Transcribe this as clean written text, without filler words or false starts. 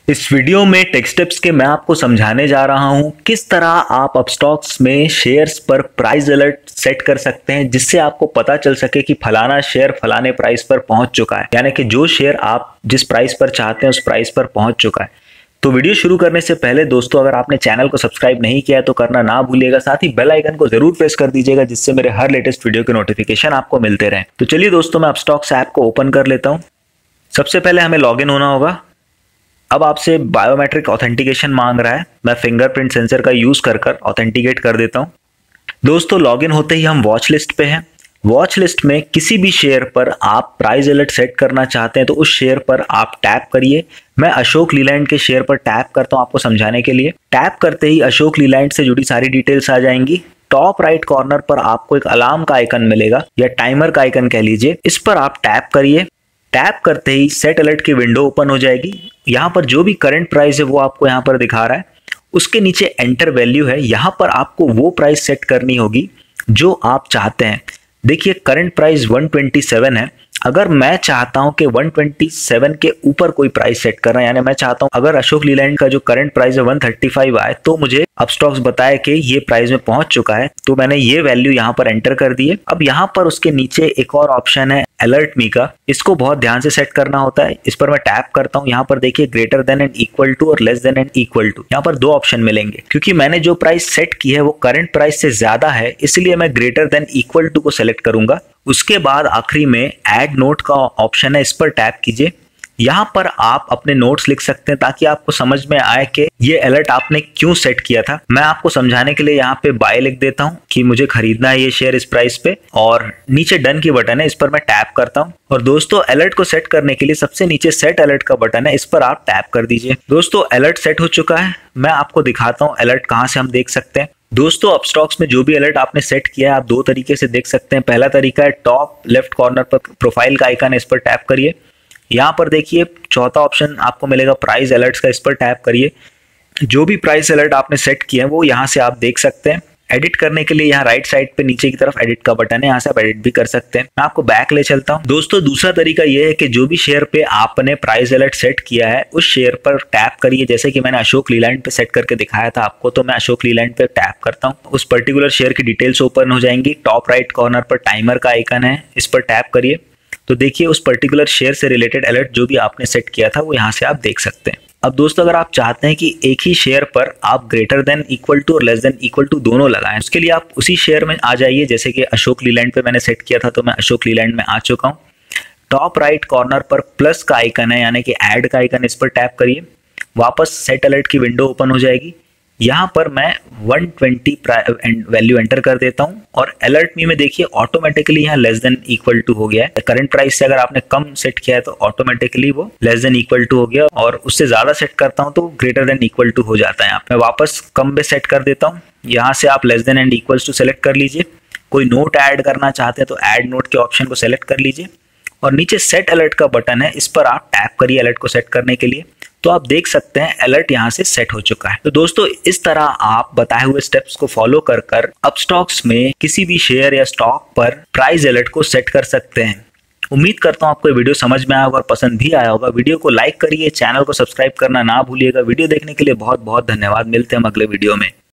इस वीडियो में take steps के मैं आपको समझाने जा रहा हूं किस तरह आप अपस्टॉक्स में शेयर्स पर प्राइस अलर्ट सेट कर सकते हैं, जिससे आपको पता चल सके कि फलाना शेयर फलाने प्राइस पर पहुंच चुका है, यानी कि जो शेयर आप जिस प्राइस पर चाहते हैं उस प्राइस पर पहुंच चुका है। तो वीडियो शुरू करने से पहले दोस्तों, अगर आपने चैनल को सब्सक्राइब नहीं किया है तो करना ना भूलिएगा, साथ ही बेल आइकन को जरूर प्रेस कर दीजिएगा, जिससे मेरे हर लेटेस्ट वीडियो के नोटिफिकेशन आपको मिलते रहें। तो चलिए दोस्तों, मैं अपस्टॉक्स ऐप को ओपन कर लेता हूं। सबसे पहले हमें लॉग इन होना होगा। अब आपसे बायोमेट्रिक ऑथेंटिकेशन मांग रहा है, मैं फिंगरप्रिंट सेंसर का यूज कर ऑथेंटिकेट कर देता हूं। दोस्तों, लॉगिन होते ही हम वॉच लिस्ट पे हैं। वॉच लिस्ट में किसी भी शेयर पर आप प्राइस अलर्ट सेट करना चाहते हैं तो उस शेयर पर आप टैप करिए। मैं अशोक लीलैंड के शेयर पर टैप करता हूं आपको समझाने के लिए। टैप करते ही अशोक लीलैंड से जुड़ी सारी डिटेल्स आ जाएंगी। टॉप राइट कॉर्नर पर आपको एक अलार्म का आइकन मिलेगा, या टाइमर का आइकन कह लीजिए, इस पर आप टैप करिए। टैप करते ही सेट अलर्ट की विंडो ओपन हो जाएगी। यहाँ पर जो भी करंट प्राइस है वो आपको यहाँ पर दिखा रहा है। उसके नीचे एंटर वैल्यू है, यहाँ पर आपको वो प्राइस सेट करनी होगी जो आप चाहते हैं। देखिए, करंट प्राइस 127 है। अगर मैं चाहता हूं कि 127 के ऊपर कोई प्राइस सेट करना, यानी मैं चाहता हूं अगर अशोक लीलैंड का जो करंट प्राइस है 135 आए तो मुझे अपस्टॉक्स बताए कि ये प्राइस में पहुंच चुका है, तो मैंने ये वैल्यू यहां पर एंटर कर दी है। अब यहां पर उसके नीचे एक और ऑप्शन है अलर्ट मी का, इसको बहुत ध्यान से सेट करना होता है। इस पर मैं टैप करता हूं। यहाँ पर देखिए greater than and equal to और less than and equal to, यहाँ पर दो ऑप्शन मिलेंगे। क्योंकि मैंने जो प्राइस सेट की है वो करंट प्राइस से ज्यादा है, इसलिए मैं ग्रेटर देन इक्वल टू को सेलेक्ट करूंगा। उसके बाद आखिरी में ऐड नोट का ऑप्शन है, इस पर टैप कीजिए। यहाँ पर आप अपने नोट्स लिख सकते हैं ताकि आपको समझ में आए कि ये अलर्ट आपने क्यों सेट किया था। मैं आपको समझाने के लिए यहाँ पे बाय लिख देता हूँ कि मुझे खरीदना है ये शेयर इस प्राइस पे, और नीचे डन की बटन है, इस पर मैं टैप करता हूँ। और दोस्तों, अलर्ट को सेट करने के लिए सबसे नीचे सेट अलर्ट का बटन है, इस पर आप टैप कर दीजिए। दोस्तों, अलर्ट सेट हो चुका है। मैं आपको दिखाता हूँ अलर्ट कहाँ से हम देख सकते हैं। दोस्तों, अपस्टॉक्स में जो भी अलर्ट आपने सेट किया है आप दो तरीके से देख सकते हैं। पहला तरीका है टॉप लेफ्ट कॉर्नर पर प्रोफाइल का आइकन है, इस पर टैप करिए। यहाँ पर देखिए चौथा ऑप्शन आपको मिलेगा प्राइस अलर्ट्स का, इस पर टैप करिए। जो भी प्राइस अलर्ट आपने सेट किए हैं वो यहाँ से आप देख सकते हैं। एडिट करने के लिए यहाँ राइट साइड पे नीचे की तरफ एडिट का बटन है, यहाँ से आप एडिट भी कर सकते हैं। मैं आपको बैक ले चलता हूँ। दोस्तों, दूसरा तरीका ये है कि जो भी शेयर पे आपने प्राइस अलर्ट सेट किया है उस शेयर पर टैप करिए। जैसे कि मैंने अशोक लीलैंड पे सेट करके दिखाया था आपको, तो मैं अशोक लीलैंड पे टैप करता हूँ। उस पर्टिकुलर शेयर की डिटेल्स ओपन हो जाएंगी। टॉप राइट कॉर्नर पर टाइमर का आइकन है, इस पर टैप करिए। तो देखिए उस पर्टिकुलर शेयर से रिलेटेड अलर्ट जो भी आपने सेट किया था वो यहाँ से आप देख सकते हैं। अब दोस्तों, अगर आप चाहते हैं कि एक ही शेयर पर आप ग्रेटर देन इक्वल टू और लेस देन इक्वल टू दोनों लगाएं, उसके लिए आप उसी शेयर में आ जाइए। जैसे कि अशोक लीलैंड पे मैंने सेट किया था, तो मैं अशोक लीलैंड में आ चुका हूँ। टॉप राइट कॉर्नर पर प्लस का आइकन है, यानी कि ऐड का आइकन, इस पर टैप करिए। वापस सेट अलर्ट की विंडो ओपन हो जाएगी। यहाँ पर मैं 120 वैल्यू एंटर कर देता हूँ, और अलर्ट मी में देखिए ऑटोमेटिकली यहाँ लेस देन इक्वल टू हो गया है। करंट प्राइस से अगर आपने कम सेट किया है तो ऑटोमेटिकली वो लेस देन इक्वल टू हो गया, और उससे ज्यादा सेट करता हूँ तो ग्रेटर देन इक्वल टू हो जाता है। यहाँ मैं वापस कम पे सेट कर देता हूँ। यहाँ से आप less than and equals to select कर लीजिए। कोई नोट ऐड करना चाहते हैं तो ऐड नोट के ऑप्शन को सेलेक्ट कर लीजिए, और नीचे सेट अलर्ट का बटन है, इस पर आप टैप करिए अलर्ट को सेट करने के लिए। तो आप देख सकते हैं अलर्ट यहाँ से सेट हो चुका है। तो दोस्तों, इस तरह आप बताए हुए स्टेप्स को फॉलो कर अपस्टॉक्स में किसी भी शेयर या स्टॉक पर प्राइस अलर्ट को सेट कर सकते हैं। उम्मीद करता हूँ आपको वीडियो समझ में आया होगा और पसंद भी आया होगा। वीडियो को लाइक करिए, चैनल को सब्सक्राइब करना ना भूलिएगा। वीडियो देखने के लिए बहुत बहुत धन्यवाद। मिलते हैं हम अगले वीडियो में।